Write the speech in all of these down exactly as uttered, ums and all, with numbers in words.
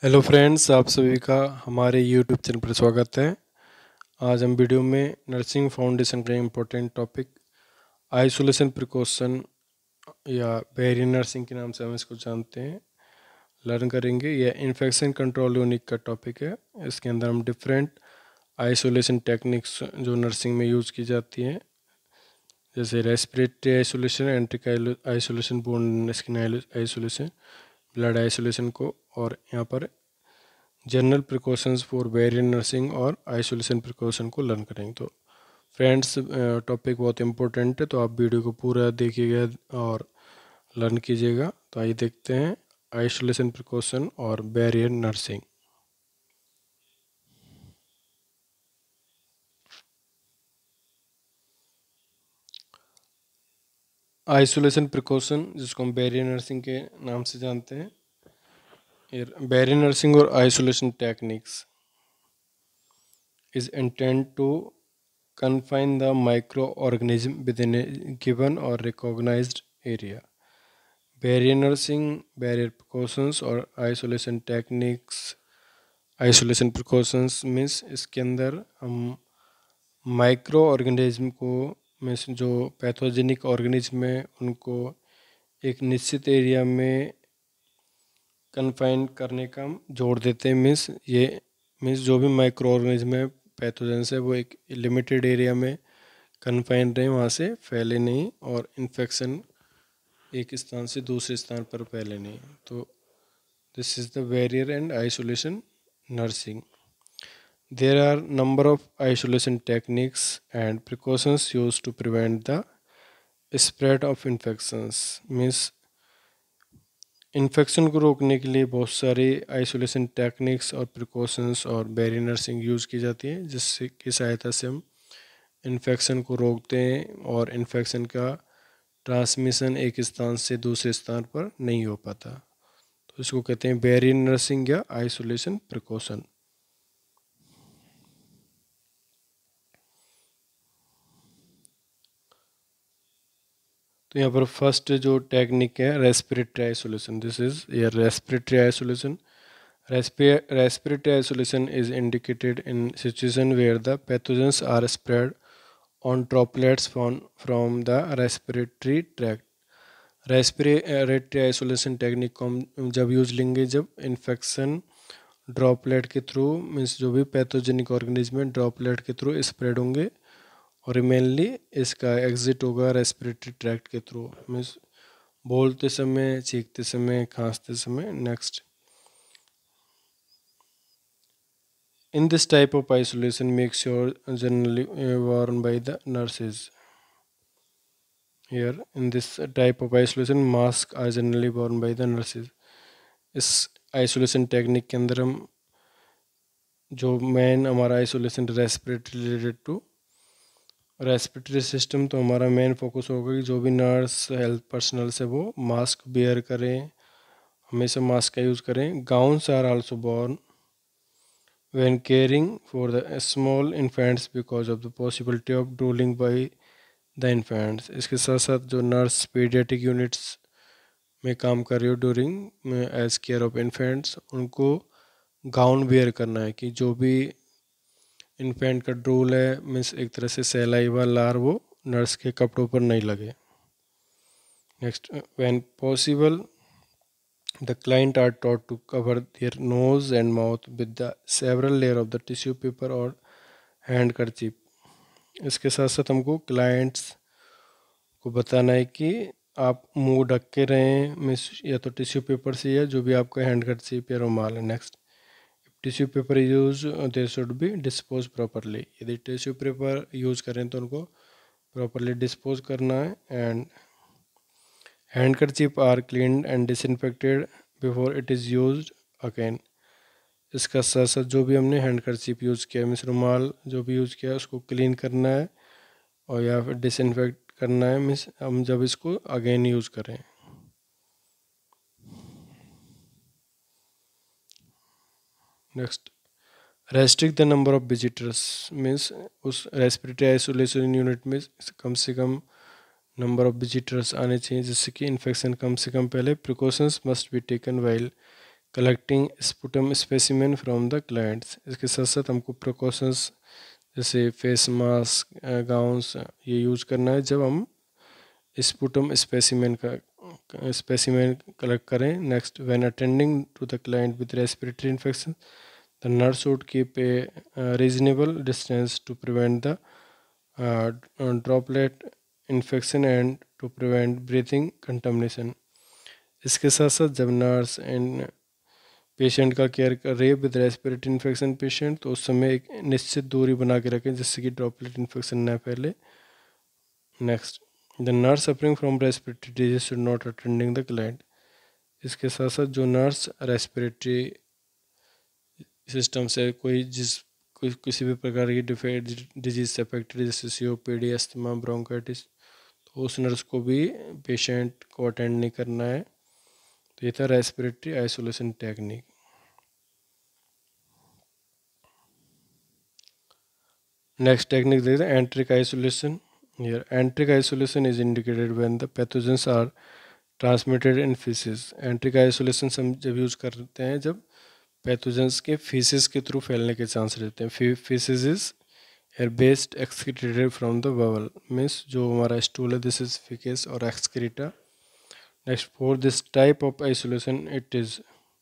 Hello friends, आप सभी का हमारे यूट्यूब चैनल पर स्वागत है। आज हम वीडियो में नर्सिंग फाउंडेशन का इम्पोर्टेंट टॉपिक आइसोलेशन प्रिकॉशन या बैरियर नर्सिंग के नाम से हम इसको जानते हैं, लर्न करेंगे। यह इन्फेक्शन कंट्रोल यूनिट का टॉपिक है। इसके अंदर हम डिफरेंट आइसोलेशन टेक्निक्स जो नर्सिंग में यूज़ की जाती हैं, जैसे respiratory isolation, enteric isolation, bone skin isolation, blood isolation को, और यहाँ पर general precautions for barrier nursing और आइसोलेशन प्रिकॉशन को लर्न करेंगे। तो फ्रेंड्स, टॉपिक बहुत इंपॉर्टेंट है, तो आप वीडियो को पूरा देखिएगा और लर्न कीजिएगा। तो आइए देखते हैं आइसोलेशन प्रिकॉशन और बैरियर नर्सिंग। आइसोलेशन प्रिकॉशन, जिसको हम बैरियर नर्सिंग के नाम से जानते हैं, बैरियर नर्सिंग और isolation techniques is intended to confine the microorganism within a given or recognized area. Barrier nursing, barrier precautions और isolation techniques, isolation precautions means इसके अंदर हम माइक्रो ऑर्गेनिज्म को, मीन्स जो पैथोजेनिक ऑर्गेनिज्म है उनको एक निश्चित एरिया में कन्फाइन करने का हम जोड़ देते हैं। मीन्स ये मीन्स जो भी माइक्रो ऑर्गेनिज्म है, पैथोजेंस है, वो एक लिमिटेड एरिया में कन्फाइन रहे, वहाँ से फैले नहीं और इन्फेक्शन एक स्थान से दूसरे स्थान पर फैले नहीं। तो this is the barrier and isolation nursing. There are number of isolation techniques and precautions use to prevent the spread of infections. Means infection को रोकने के लिए बहुत सारी आइसोलेशन टेक्निक्स और प्रिकॉशंस और बैरियर नर्सिंग यूज़ की जाती है, जिससे की सहायता से हम इन्फेक्शन को रोकते हैं और इन्फेक्शन का ट्रांसमिशन एक स्थान से दूसरे स्थान पर नहीं हो पाता। तो इसको कहते हैं बैरियर नर्सिंग या आइसोलेशन प्रिकॉशन। तो यहाँ पर फर्स्ट जो टेक्निक है रेस्पिरेटरी आइसोलेशन, दिस इज या respiratory isolation. Respiratory isolation is indicated in situation where the pathogens are spread on droplets from the respiratory tract. Respiratory isolation technique को हम जब यूज लेंगे जब इन्फेक्शन ड्रॉपलेट के through, means जो भी pathogenic organism है ड्रॉपलेट के थ्रू स्प्रेड होंगे, और मेनली इसका एग्जिट होगा रेस्पिरेटरी ट्रैक्ट के थ्रू, मीन्स बोलते समय, चीखते समय, खांसते समय। Next, in this type of isolation make sure generally worn by the nurses. Here in this type of isolation mask are generally worn by the nurses. इस isolation technique के अंदर हम जो मेन हमारा isolation respiratory related to respiratory system, तो हमारा main focus होगा कि जो भी नर्स हेल्थ पर्सनल से वो मास्क बेयर करें, हमेशा मास्क का यूज़ करें। Gowns are also worn when caring for the small infants because of the possibility of drooling by the infants. इसके साथ साथ जो नर्स पीडियाट्रिक यूनिट्स में काम कर रही हो during as care of infants, उनको गाउन वेयर करना है कि जो भी इन्फेंट का ड्रूल है, मीन्स एक तरह से सैलाइवा लार, वो नर्स के कपड़ों पर नहीं लगे। Next, when possible the client are taught to cover their nose and mouth with the several layer of the tissue paper or handkerchief. इसके साथ साथ हमको क्लाइंट्स को बताना है कि आप मुंह ढक के रहें, मिस या तो टिश्यू पेपर से या जो भी आपका हैंडकरचीफ या रुमाल है। Next, tissue paper use they should be dispose properly. यदि टिश्यू पेपर यूज़ करें तो उनको प्रॉपरली डिस्पोज करना है। And handkerchief are cleaned and disinfected before it is used again. इसका साथ साथ जो भी हमने हैंडकरचीफ यूज़ किया, मीन्स रुमाल जो भी यूज़ किया, उसको क्लीन करना है और या फिर डिसइंफेक्ट करना है, मीन्स हम जब इसको अगेन यूज़ करें। Next, restrict the number of visitors, means उस रेस्पिरेटरी आइसोलेशन यूनिट में कम से कम नंबर ऑफ विजिटर्स आने चाहिए, जिससे कि इन्फेक्शन कम से कम पहले। Precautions must be taken while collecting sputum specimen from the clients. इसके साथ साथ हमको प्रिकॉशंस जैसे फेस मास्क, गाउन्स ये यूज़ करना है जब हम स्पुटम स्पेसिमेन का स्पेसिमेन कलेक्ट करें। Next, when attending to the client with respiratory infection, the nurse would keep a reasonable distance to prevent the droplet infection and to prevent breathing contamination. इसके साथ साथ जब नर्स एंड पेशेंट का care कर रही है with respiratory infection patient, तो उस समय एक निश्चित दूरी बना के रखें जिससे कि ड्रॉपलेट इन्फेक्शन न फैले। Next, the nurse suffering from respiratory disease should not attending the client. इसके साथ साथ जो नर्स रेस्पिरेटरी सिस्टम से कोई जिस कोई किसी भी प्रकार की डिजीज से अफेक्टेड जैसे C O P D, asthma, bronchitis, तो उस नर्स को भी पेशेंट को अटेंड नहीं करना है। तो ये था respiratory isolation technique. Next technique देखते हैं enteric isolation. Here, enteric isolation is indicated when the pathogens are transmitted in feces. Enteric isolation हम जब यूज़ करते हैं जब पैथोजेंस के फीसिस के थ्रू फैलने के चांस रहते हैं। Faeces is air based excreted from the bowel, means जो हमारा स्टूल है दिस इज फिकेस और excreta. Next, for this type of isolation it is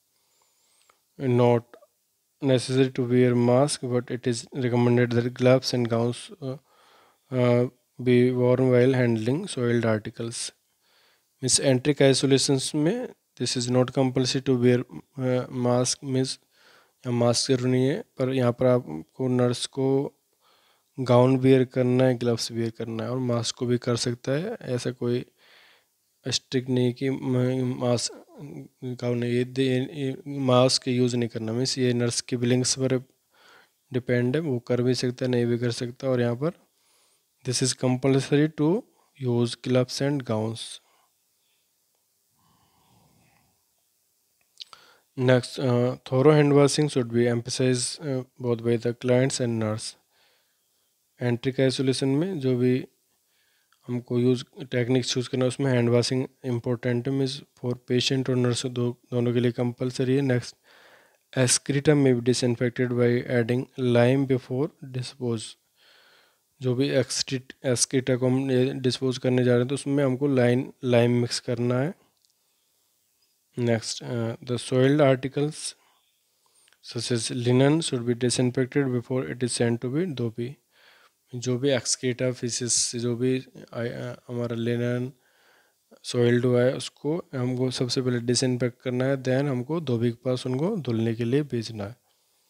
not necessary to wear mask, but it is recommended that gloves and gowns uh, uh, be worn while handling soiled articles. Means enteric isolations में this is not compulsory to wear uh, mask, means mask जरूरी नहीं है, पर यहाँ पर आपको nurse को gown wear करना है, ग्लव्स वेयर करना है और मास्क को भी कर सकता है। ऐसा कोई स्ट्रिक्ट नहीं कि मास्क गाउन ये मास्क यूज़ नहीं करना, मीन्स ये नर्स की बिलिंग्स पर डिपेंड है, वो कर भी सकता है नहीं भी कर सकता। और यहाँ पर this is compulsory to use gloves and gowns. Next, thorough hand washing should be emphasize both by the clients and nurse. Enteric isolation में जो भी हमको यूज़ टेक्निक्स यूज़ करना है उसमें हैंड वॉशिंग इंपॉर्टेंट है, मीन्स फॉर पेशेंट और nurse दो दोनों के लिए कंपलसरी है। नेक्स्ट, एस्क्रीटा में be disinfected by adding lime before dispose. जो भी एक्सट्रीट एस्क्रीटा को हम डिस्पोज करने जा रहे हैं तो उसमें हमको लाइन लाइम मिक्स करना है। Next, the soiled articles such as linen should be disinfected before it is sent to be dhobi. जो भी एक्सक्रीटा फिशेस से जो भी हमारा लिनन सॉइल्ड हुआ है उसको हमको सबसे पहले डिसइंफेक्ट करना है, देन हमको धोबी के पास उनको धुलने के लिए भेजना है।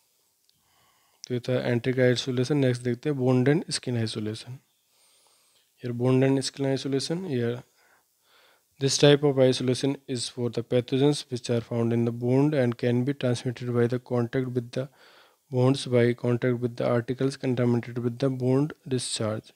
तो ये था एंट्रिक आइसोलेशन। नेक्स्ट देखते हैं बोन्ड एंड स्किन आइसोलेशन। यार बोन्ड एंड स्किन आइसोलेशन, यार this type of isolation is for the pathogens which are found in the wound and can be transmitted by the contact with the wounds by contact with the articles contaminated with the wound discharge.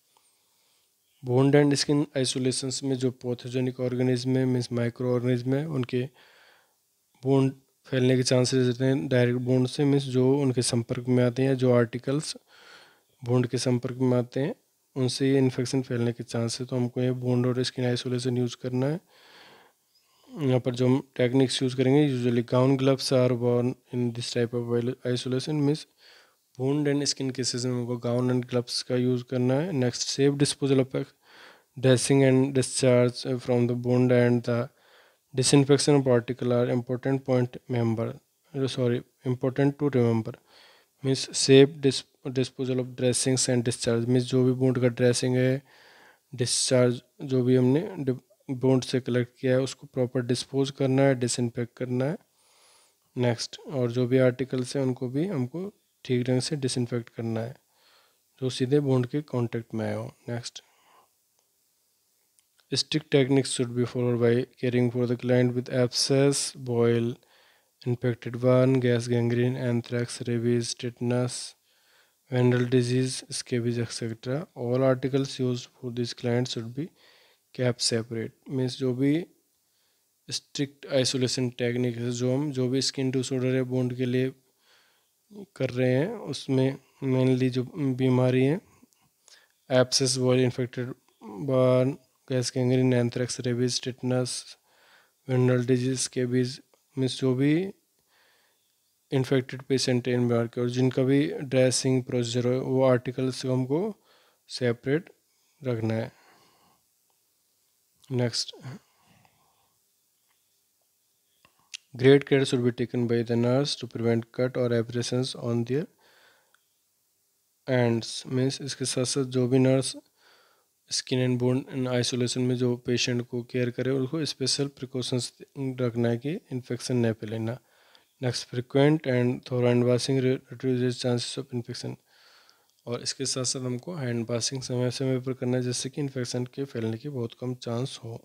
Wound and skin isolations में जो pathogenic organism है means micro organism है उनके bond फैलने के chances रहते हैं direct bond से, मीन्स जो उनके संपर्क में आते हैं, जो आर्टिकल्स बोन्ड के संपर्क में आते हैं उनसे ये इन्फेक्शन फैलने के चांस है। तो हमको ये बोन्ड और स्किन आइसोलेशन यूज़ करना है। यहाँ पर जो हम टेक्निक्स यूज़ करेंगे, usually gown gloves are worn in this type of isolation, means wound and skin cases में हमको गाउन एंड ग्लव्स का यूज़ करना है। Next, safe disposal of dressing and discharge from the wound and the disinfection particle are important point member sorry important to remember. Means safe disposal of dressings and discharge, means जो भी wound का dressing है, discharge जो भी हमने bond से collect किया है उसको प्रॉपर डिस्पोज करना है, डिसइंफेक्ट करना है। नेक्स्ट, और जो भी आर्टिकल्स हैं उनको भी हमको ठीक ढंग से डिसइंफेक्ट करना है जो सीधे बोन्ड के कांटेक्ट में आए हो। Next, strict techniques should be followed by caring for the client with abscess, boil, infected burn, gas gangrene, anthrax, rabies, tetanus, venereal disease, scabies etcetera. All articles used for this client should be kept separate. Means जो भी strict isolation technique है जो हम जो भी skin disorder है bond के लिए कर रहे हैं उसमें मेनली जो बीमारी है abscess, boil, infected burn, gas gangrene, anthrax, rabies, tetanus, venereal disease, scabies, means जो भी इन्फेक्टेड पेशेंट है इनवार के और जिनका भी ड्रेसिंग प्रोसीजर हो वो आर्टिकल्स को हमको सेपरेट रखना है। Next, great care should be taken by the nurse to prevent cut और abrasions on their hands. Means इसके साथ साथ जो भी नर्स स्किन एंड बोन इन आइसोलेशन में जो पेशेंट को केयर करे उनको स्पेशल प्रिकॉशंस रखना है कि इन्फेक्शन नहीं फैलेना। Next, frequent and thorough hand washing reduces chances of infection. और इसके साथ साथ हमको हैंड वॉशिंग समय समय पर करना है जिससे कि इन्फेक्शन के फैलने की बहुत कम चांस हो।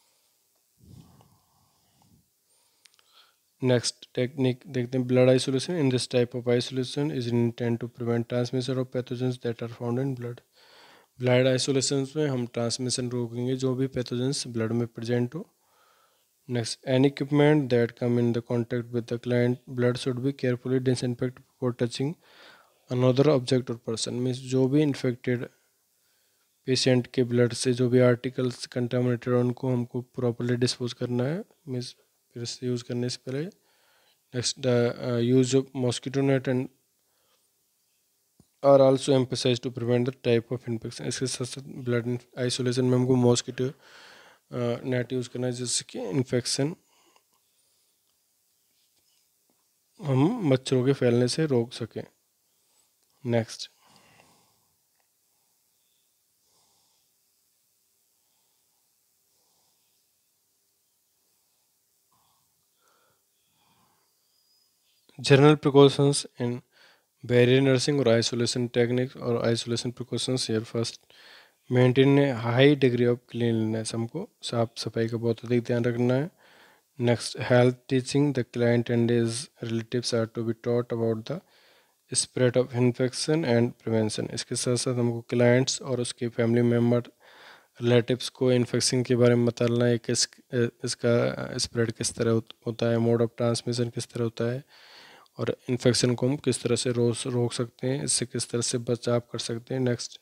नेक्स्ट टेक्निक देखते हैं, blood isolation. In this type of isolation is intend to prevent transmission of pathogens that are found in blood. Blood isolation में हम ट्रांसमिशन रोकेंगे जो भी पैथोजेंस ब्लड में प्रेजेंट हो। Next, any equipment that come in the contact with the client blood should be carefully disinfect before touching another object और person. Means जो भी इन्फेक्टेड पेशेंट के ब्लड से जो भी आर्टिकल्स कंटामिनेटेड उनको हमको प्रॉपरली डिस्पोज करना है, मीन्स फिर से यूज़ करने से पहले। Next, the use of mosquito net and are also emphasize to prevent the type of infection. इसके साथ साथ ब्लड आइसोलेशन में हमको मॉस्किटो नेट यूज़ करना है जिससे कि इन्फेक्शन हम मच्छरों के फैलने से रोक सकें। Next, general precautions in barrier nursing और आइसोलेशन टेक्निक्स और isolation precautions here. First, maintain a high degree of cleanliness. हमको साफ सफाई का बहुत अधिक ध्यान रखना है। Next, health teaching the client and his relatives are to be taught about the spread of infection and prevention. इसके साथ साथ हमको क्लाइंट्स और उसके फैमिली मेम्बर रिलेटिव्स को इन्फेक्शन के बारे में बताना है, किस इसका स्प्रेड किस तरह होता है, मोड ऑफ ट्रांसमिशन किस तरह होता है और इन्फेक्शन को हम किस तरह से रोक रोक सकते हैं, इससे किस तरह से बचाव कर सकते हैं। Next,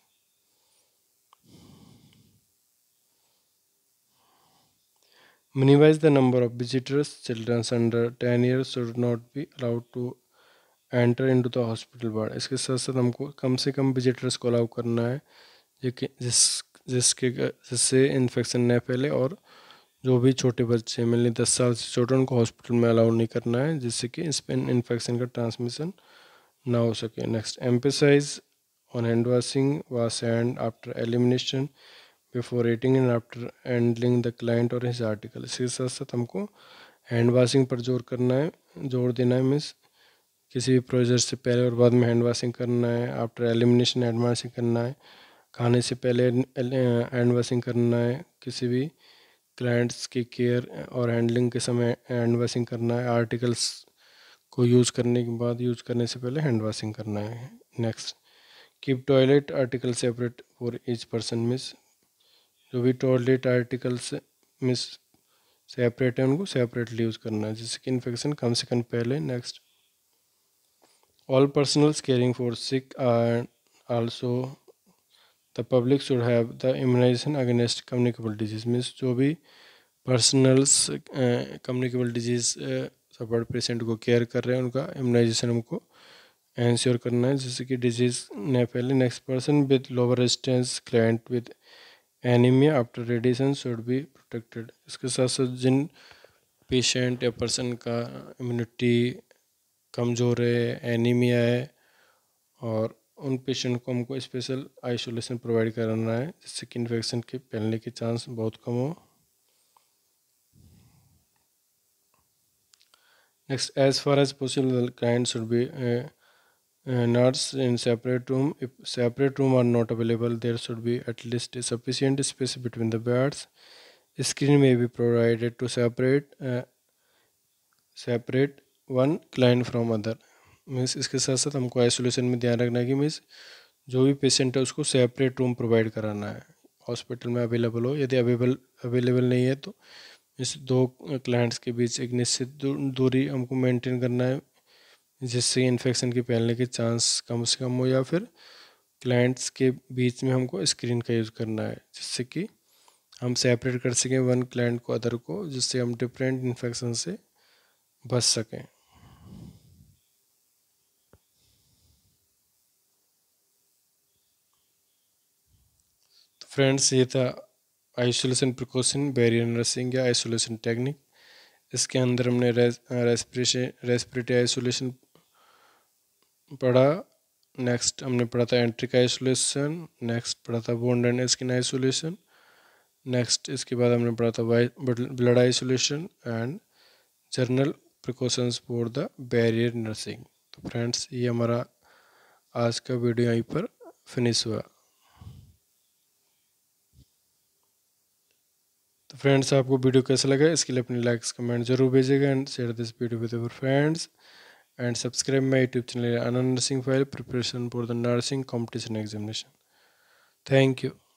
minimize the number of visitors. Children under ten years should not be allowed to enter into the hospital ward। इसके साथ साथ हमको कम से कम विजिटर्स को अलाउ करना है जिस जिसके जिससे इन्फेक्शन न फैले और जो भी छोटे बच्चे मेनली दस साल से छोटे उनको हॉस्पिटल में अलाउ नहीं करना है जिससे कि इस इन्फेक्शन का ट्रांसमिशन ना हो सके। Next, emphasize on hand washing, wash hand after elimination, before eating and after handling the client और हिज आर्टिकल। इसके साथ साथ हमको हैंड वॉशिंग पर जोर करना है जोर देना है। मीन्स किसी भी प्रोसीजर से पहले और बाद में हैंड वॉशिंग करना है, आफ्टर एलिमिनेशन हैंड वॉशिंग करना है, खाने से पहले हैंड वॉशिंग करना है, किसी भी क्लाइंट्स की केयर और हैंडलिंग के समय हैंड वॉशिंग करना है, आर्टिकल्स को यूज़ करने के बाद यूज़ करने से पहले हैंड वॉशिंग करना है। Next, keep toilet article separate for each person. Means जो भी टॉयलेट आर्टिकल्स मिस सेपरेट है उनको सेपरेटली यूज़ करना है जिससे कि इन्फेक्शन कम से कम पहले। Next, all personals caring for sick and also the public should have the immunization against communicable disease. Means जो भी personals communicable disease support patient को केयर कर रहे हैं उनका इम्यूनाइजेशन हमको इंश्योर करना है जिससे कि डिजीज़ न फैले। Next, person with lower resistance client with anaemia after radiation should be protected. इसके साथ साथ जिन पेशेंट या पर्सन का इम्यूनिटी कमज़ोर है, एनीमिया है, और उन पेशेंट को हमको स्पेशल आइसोलेशन प्रोवाइड कराना है जिससे कि इन्फेक्शन के फैलने के चांस बहुत कम हो। Next, as far as possible the client should be nursed in separate room. If separate room are not available, there should be at least a sufficient space between the beds. Screen may be provided to separate uh, separate one client from other। Means इसके साथ साथ हमको isolation में ध्यान रखना है कि means जो भी पेशेंट है उसको सेपरेट रूम प्रोवाइड कराना है हॉस्पिटल में अवेलेबल हो। यदि अवेलेबल अवेलेबल नहीं है तो इस दो क्लाइंट्स के बीच एक निश्चित दूरी हमको मेंटेन करना है जिससे इन्फेक्शन के फैलने के चांस कम से कम हो, या फिर क्लाइंट्स के बीच में हमको स्क्रीन का यूज़ करना है जिससे कि हम सेपरेट कर सकें वन क्लाइंट को अदर को, जिससे हम डिफरेंट इन्फेक्शन से बच सकें। तो फ्रेंड्स, ये था आइसोलेशन प्रिकॉशन, बैरियर नर्सिंग या आइसोलेशन टेक्निक। इसके अंदर हमने रेस्पिरेशन रेस्पिरेटरी आइसोलेशन पढ़ा। नेक्स्ट हमने पढ़ा था एंट्रिक आइसोलेशन। नेक्स्ट पढ़ा था wound and skin isolation. Next इसके बाद हमने पढ़ा था blood isolation and general precautions for the barrier nursing. तो फ्रेंड्स, ये हमारा आज का वीडियो यहीं पर फिनिश हुआ। तो फ्रेंड्स, आपको वीडियो कैसा लगा इसके लिए अपने लाइक्स कमेंट जरूर भेजिएगा and share this video with your friends and subscribe my YouTube channel Anand nursing file preparation for the nursing competition examination. Thank you.